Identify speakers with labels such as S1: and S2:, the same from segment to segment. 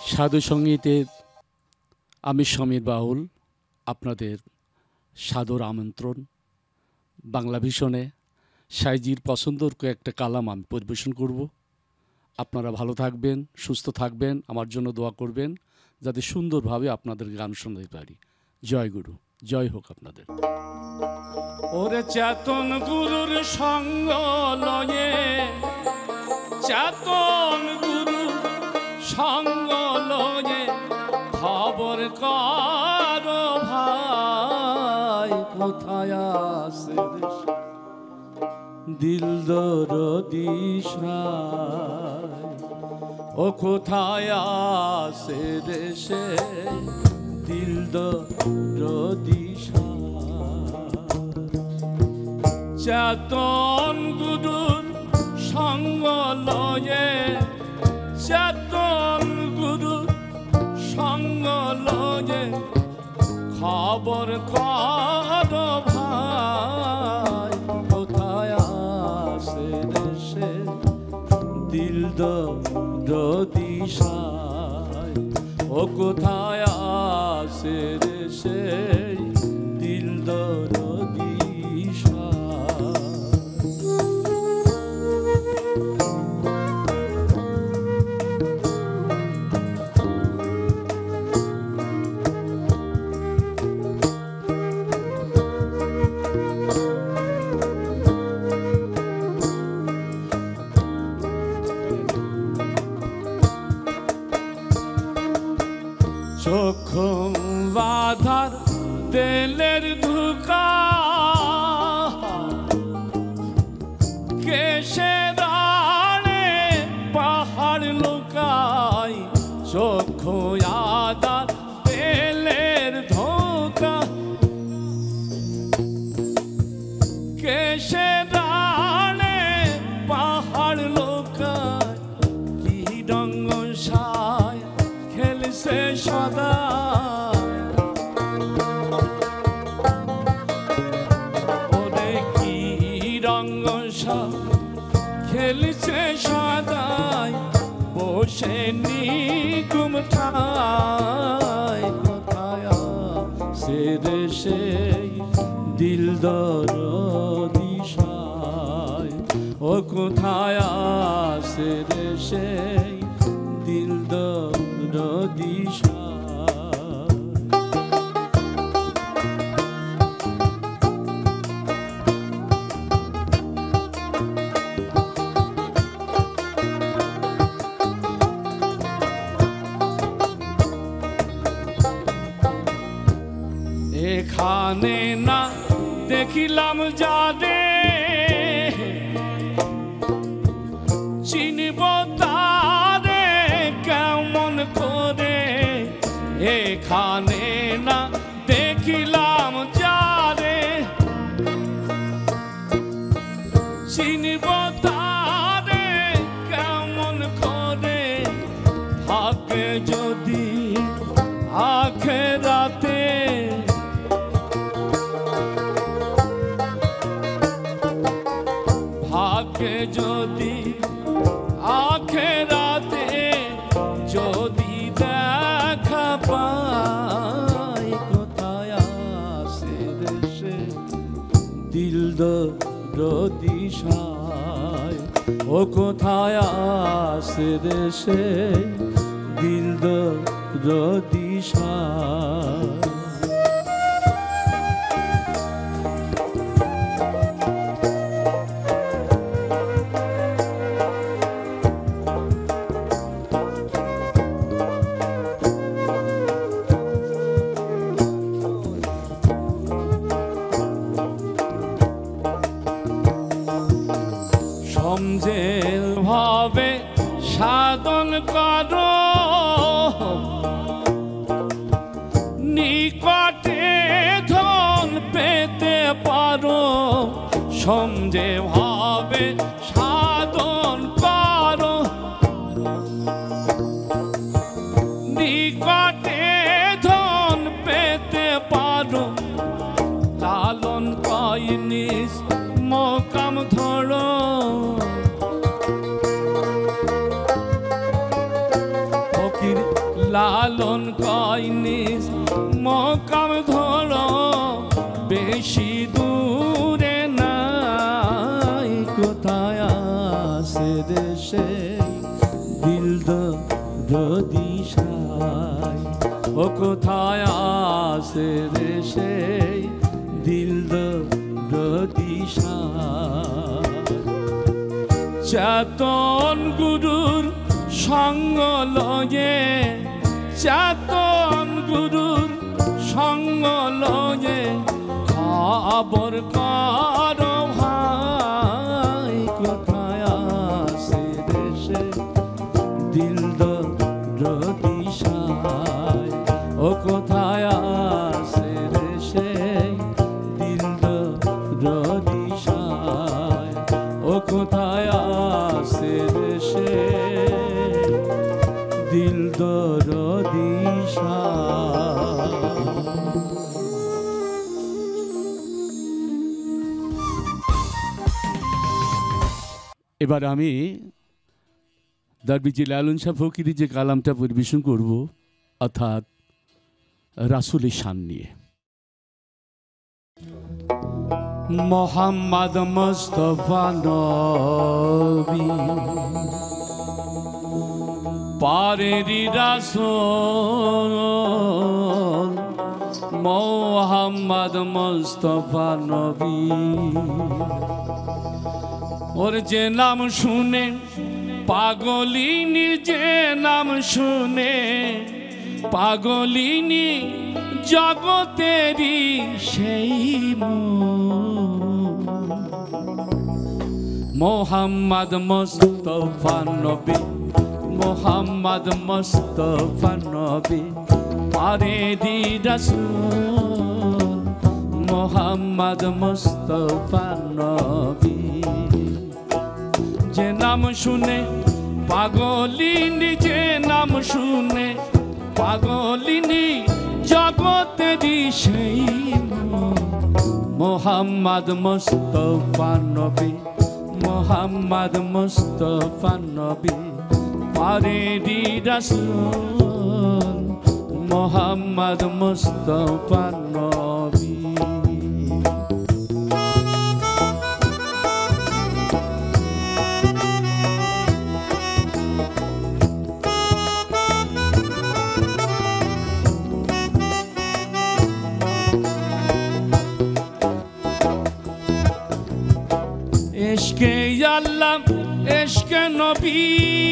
S1: সাধু সঙ্গীতের আমি সমীর বাউল আপনাদের সাদর আমন্ত্রণ। বাংলা ভিশনে সাইজির পছন্দর কয়েকটা কালাম আমি পরিবেশন করব। আপনারা ভালো থাকবেন, সুস্থ থাকবেন, আমার জন্য দোয়া করবেন যাতে সুন্দরভাবে আপনাদের গান শুনতে পারি। জয় গুরু, জয় হোক আপনাদের। ওরে চেতন গুরুর সঙ্গ লয়ে, চেতন গুরু সঙ্গ লয়ে খবর কর ভাই, কোথায় আছে দিল দরদি সাই, ও কোথায় আছে দেশে দিল দরদি সাই। চেতন গুরুর সঙ্গ লয়ে, চেতন গুরুর সঙ্গ লয়ে খবর কর ভাই, কোথায় আছে দেশে দিল দরদি সাই, ও কোথায় আছে দেশে দিল দরদি সাই। চক্ষু বাধার তেলের ধুকা, কেশে রানে পাহাড় লুকাই, চক্ষু আধার তেলের ধোকা, কেশে রানে পাহাড় লুকাই, কি রঙ সায় খেলছে সদা, ওরে কি রঙ খেলছে সদাই, বসে নিগুম ঠাই, কোথায় আছে দেশে দিল দরদি সাই, ও কোথায় আছে দেশে দিল দরদি সাই। এখানে না দেখিলাম যারে, চিনব তারে কেমন করে, এখানে না দেখিলাম যারে, চিনব তারে কেমন করে, থাকে যদি আখেরাতে, ভাগ্যে যদি আখেরাতে যদি দেখা পাই, কোথায় আছে দেশে দিল দরদি সাই, ও কোথায় আছে দেশে দিল দরদি সাই। সমঝেল ভাবে সাধন করো, নিকটে ধন পেতে পারো, সমঝে ভাবে সাধন করো, নিকটে ধন পেতে পারো, লালন পাইনি মোকাম ধরো, ফকির লালন কয়নি মকাম ধরো বেশি দূরে নাই কোথায় আছে দেশে দিল দিশায় ও কোথায় আছে দেশে দিল দিশায় চেতন গুরুর সঙ্গ লয়ে চেতন গুরুর সঙ্গ লয়ে খবর করো ভাই কোথায় আছে দেশে দিল দিশায় ও কোথায় আছে দেশে দিল দিশায় ও কোথায় আছে দেশে দিল দিশায়। এবার আমি দারবিজি লালন শাহ ফকিরি যে কালামটা পরিবেশন করব অর্থাৎ রাসূলের শান নিয়ে। মোহাম্মদ মুস্তাফা নবী পারেরি রাসূল মোহাম্মদ মুস্তাফা নবী ওর যে নাম শুনে পাগলিনী যে নাম শুনে পাগলিনী জগতেরি সেই মোহাম্মদ মুস্তাফা নবী মোহাম্মদ মুস্তাফা নবী পারেরি রাসূল মোহাম্মদ মুস্তাফা নবী যে নাম শুনে পাগলিনী যে নাম শুনে পাগলিনী জগতেরি সেই মোহাম্মদ মুস্তাফা নবী মোহাম্মদ মুস্তাফা নবী পারেরি রাসূল মোহাম্মদ মুস্তাফা নবী। এশকে আল্লাহ এশকে নবী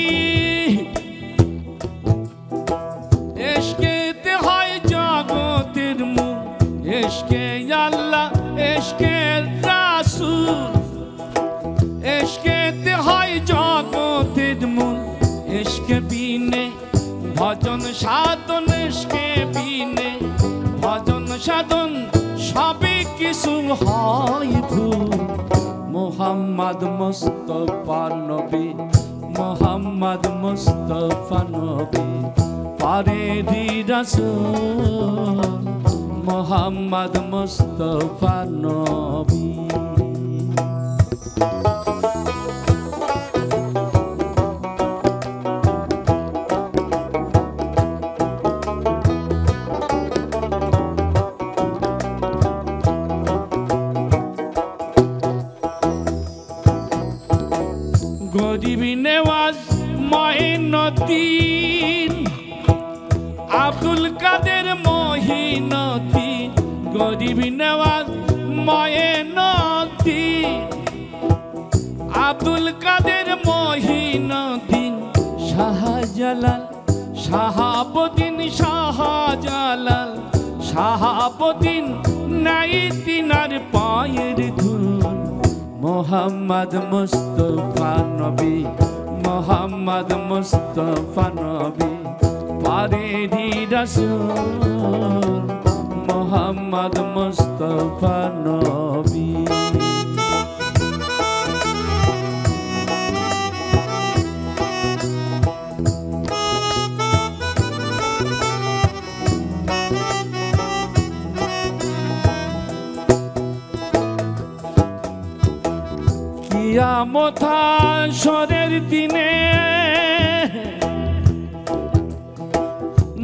S1: এশকেতে হয় জগতের মূল এশকে আল্লাহ এশকে রাসূল এশকেতে হয় জগতের মূল এশকে বিনে ভজন সাধন এশকে বিনে ভজন সাধন সবে কিছু হয় ভুল মোহাম্মদ মুস্তাফা নবী মোহাম্মদ মুস্তাফা নবী পারেরি রাসূল মোহাম্মদ মুস্তাফা নবী। গরিবি নেওয়াজ মঈনুদ্দিন আব্দুল কাদের মঈনুদ্দিন গরিবি নেওয়াজ মঈনুদ্দিন আব্দুল কাদের মঈনুদ্দিন শাহজালাল শাহাবুদ্দিন শাহজালাল শাহাবুদ্দিন নাই তিনার পায়ের ধুল মোহাম্মদ মুস্তাফা নবী মোহাম্মদ মুস্তাফা নবী পারেরি রাসূল মোহাম্মদ মুস্তাফা নবী। কিয়ামত হাশরের দিনে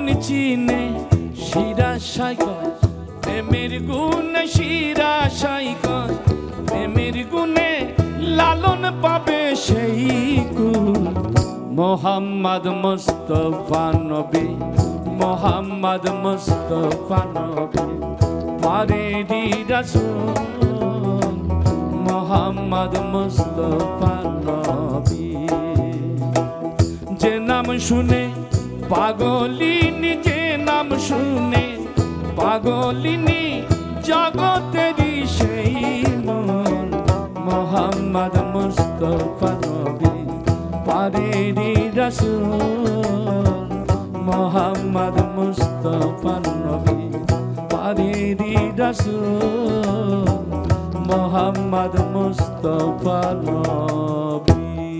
S1: চিনে শিরাশাই কয় প্রেমের গুণে শিরাশাই কয় প্রেমের গুণে লালন পাবে সেই কুল মোহাম্মদ মুস্তাফা নবী মোহাম্মদ মুস্তাফা নবী পারেরি রাসূল মোহাম্মদ মুস্তাফা নবী যে নাম শুনে পাগলিনী যে নাম শুনে পাগলিনী জগতেরই সেই মন মোহাম্মদ মুস্তাফা নবী পারেরি রাসূল মোহাম্মদ মুস্তাফা নবী পারেরি রাসূল মোহাম্মদ মুস্তাফা নবী।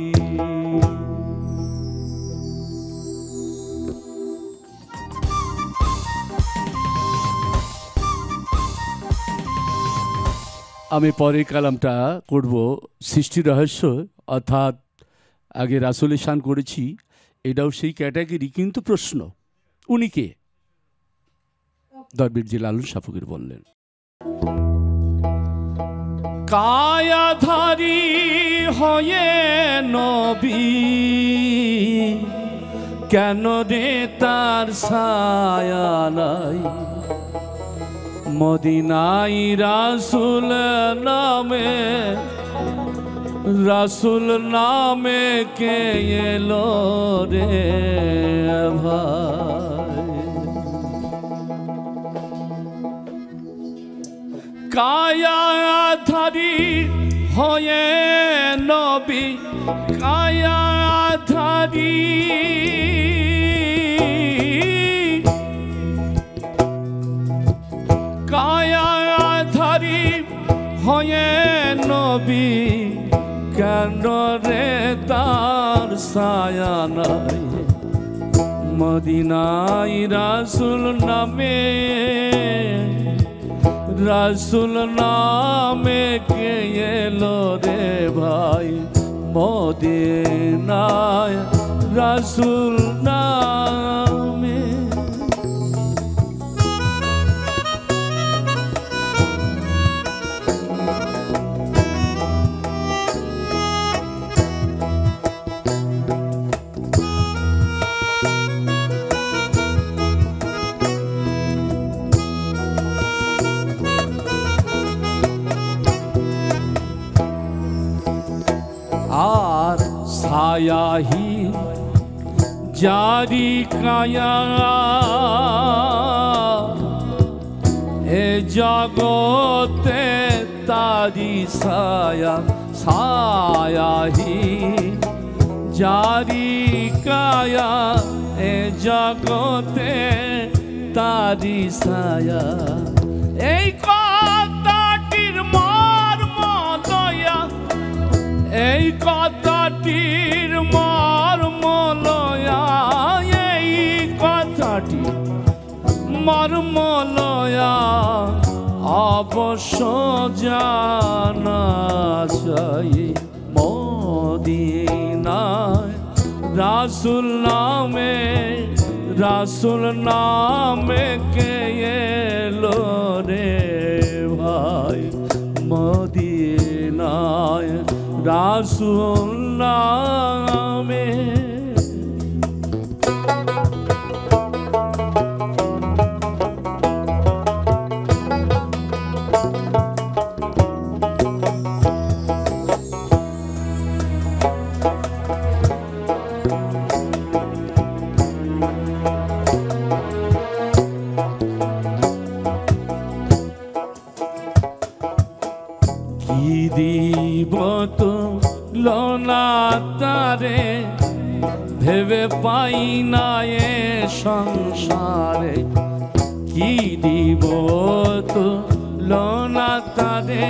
S1: আমি পরের কালামটা করব সৃষ্টি রহস্য, অর্থাৎ আগে রাসূলের শান করেছি, এটাও সেই ক্যাটাগরি, কিন্তু প্রশ্ন উনি কে? দরবেশ লালন শাহ ফকির বললেন, কায়াধারী হয়ে নবী কেন রে তার ছায়া নাই, মদিনায় রাসূল নামে কে এলো রে ভাই, কায়াধারী হয়ে নবী কায়াধারী কায়াধারী হয়ে নবী কেন রে তার ছায়া নাই, মদিনায় রাসূল নামে কে এলো রে ভাই, মদিনায় রাসূল নামে। আর ছায়াহি জারি কায়া এ জগতে তারি ছায়াহি জারি কায়া এ জগতে তারি ছায়া, এই কথাটির মর্ম দয়া এই কথাটির মর্ম লয়া এই কথাটি মর্ম লয়া অবশ্য জানা চাই, মদিনায় রাসূল নামে কে এলো রে ভাই, মদিনায় রাসূল নামে। কি দিব তো লোনা তারে ভেবে পাই না এ সংসারে, কি দিব তো লোনা তারে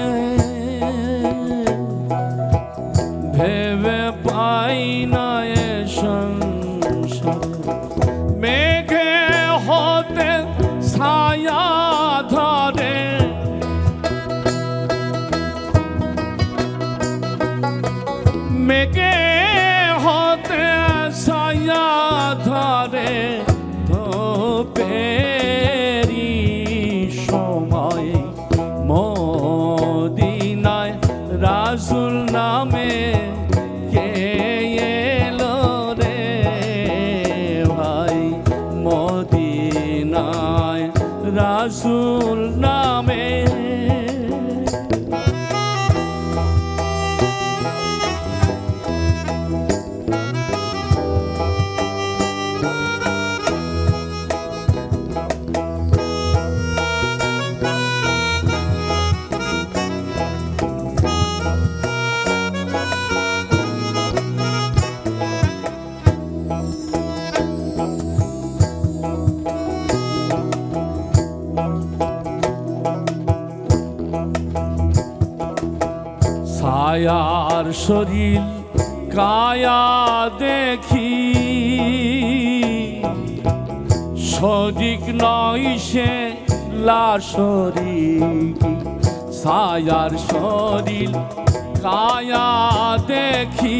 S1: ভেবে পাই না এ সংসারে, মেঘে হতে ছায়া ধরে মেঘে হতে ছায়া ধরে ভোরেরই সময় মদিনায় রাসূল নামে কে এলো রে ভাই, মদিনায় রাসূল নামে। ছায়ার শরীর কায়া দেখি, সদিক নয় সে লাশরিক। ছায়ার শরীর কায়া দেখি,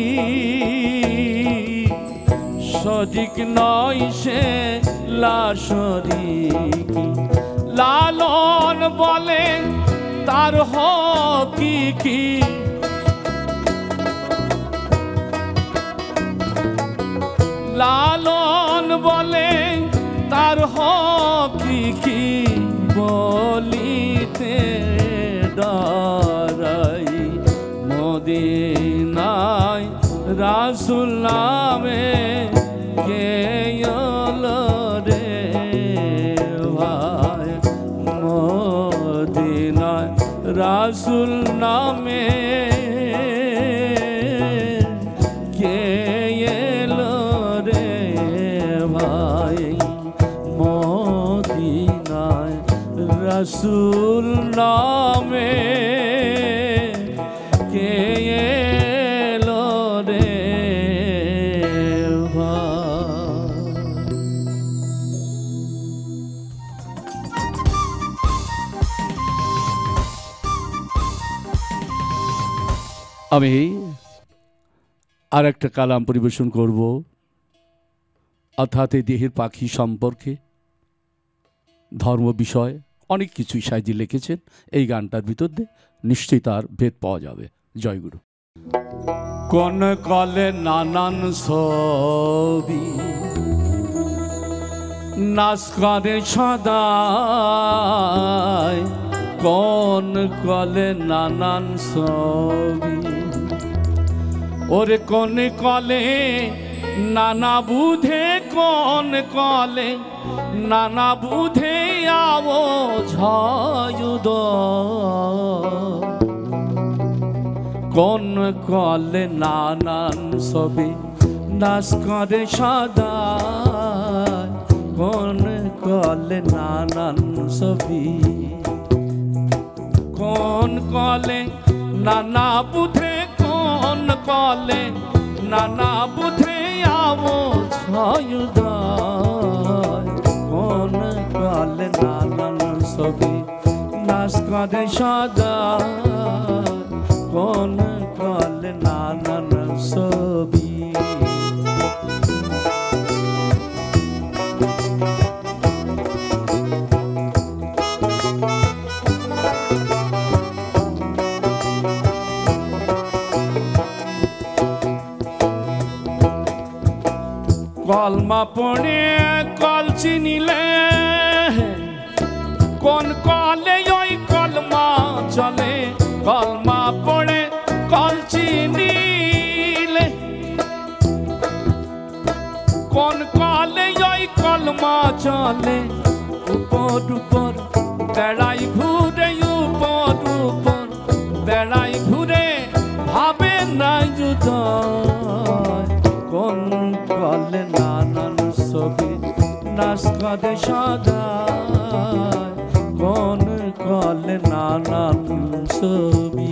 S1: সদিক নয় সে লাশরিক। লালন বলে তার হকিকি, লালন বলে তার হকিকি, বলিতে ডরাই মদিনায় রাসূল নামে কে এলো রে ভাই, মদিনায় রাসূল নামে কে এলো রে ভাই, মদিনায় রাসূল নামে কে এলো রে ভাই। আমি আর একটা কালাম পরিবেশন করব, অর্থাৎ এই দেহের পাখি সম্পর্কে, ধর্ম বিষয় অনেক কিছুই সাইজি লিখেছেন। এই গানটার ভিতর দিয়ে নিশ্চয়ই তার ভেদ পাওয়া যাবে। জয়গুরু। কোন কলে নানান ছবি নাচ করে সদাই, কোন কলে নানান ছবি, ওরে কোন কলে নানা বুধে, কোন কলে নানা বুধে আবো ঝয়ুদ, কোন কলে নানান ছবি নাচ করে সদা, কোন কলে নানান ছবি, কোন কলে নানা বুধে, কোন কলে নানা বুধে আবো ছয়ুদ, কোন কলে নানান ছবি নাচ করে সদা, কোন কলে নানান ছবি। কলমা পড়ে কল চিনিলে, কোন কলে ওই কলমা চলে, কলমা পড়ে কল চিনিলে, কোন কলে ওই কলমা চলে, উপর উপর বেড়াই ঘুরে, উপর উপর বেড়াই ঘুরে ভাবে না যুদ্ধ, কোন কলে নানান ছবি নাচ করে সদা, কোন কলে নানান ছবি।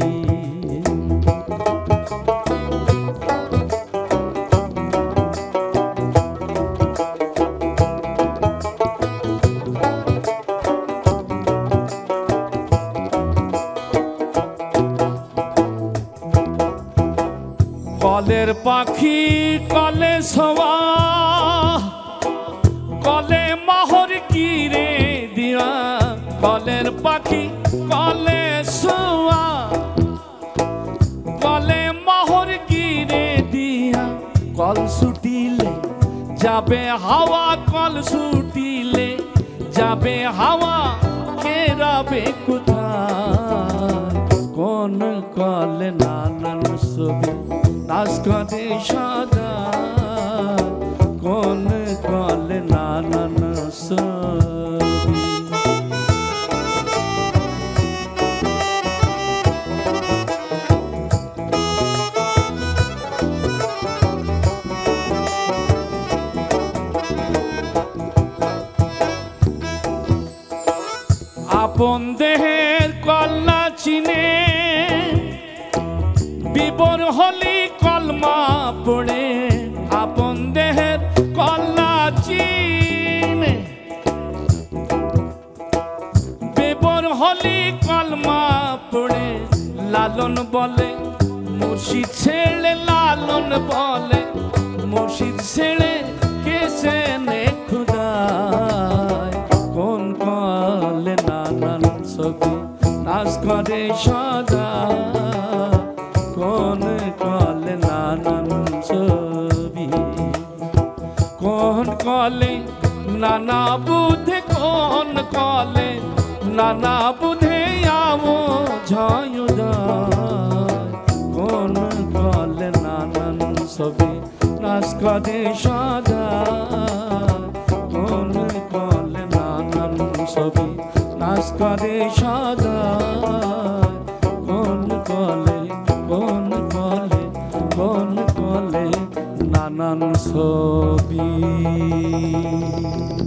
S1: কলের পাখি কলে সবা, কলে মহর গিরে দিয়া কলের পাখি কলে শোয়া কলে মোহর গিরে দিয়া কল ছুটিলে যাবে হাওয়া কল ছুটিলে যাবে হাওয়া কেরাবে কোথায় কোন কলে নানান ছবি নাচ করে সাদা কোন কলে নানান ছবি আপন দেহের কল্লা চিনে বিবর হলি কলমা পড়ে আপন দেহের কল্লা চিনে বিবর হলি কলমা পড়ে লালন বলে মুর্শিদ ছেড়ে লালন বলে মুর্শিদ ছেড়ে কেসে নে খুদায় কোন কলে নানান ছবি নাচ করে সদা কোন কলে নানান ছবি কোন কলে নানা বুধে কোন কলে নানা বুধে আও ঝয়ুদায় কোন কলে নানান ছবি নাচ করে সদা কোন কলে নানান ছবি নাচ করে সদা কোন কলে কোন কলে কোন কলে নানান ছবি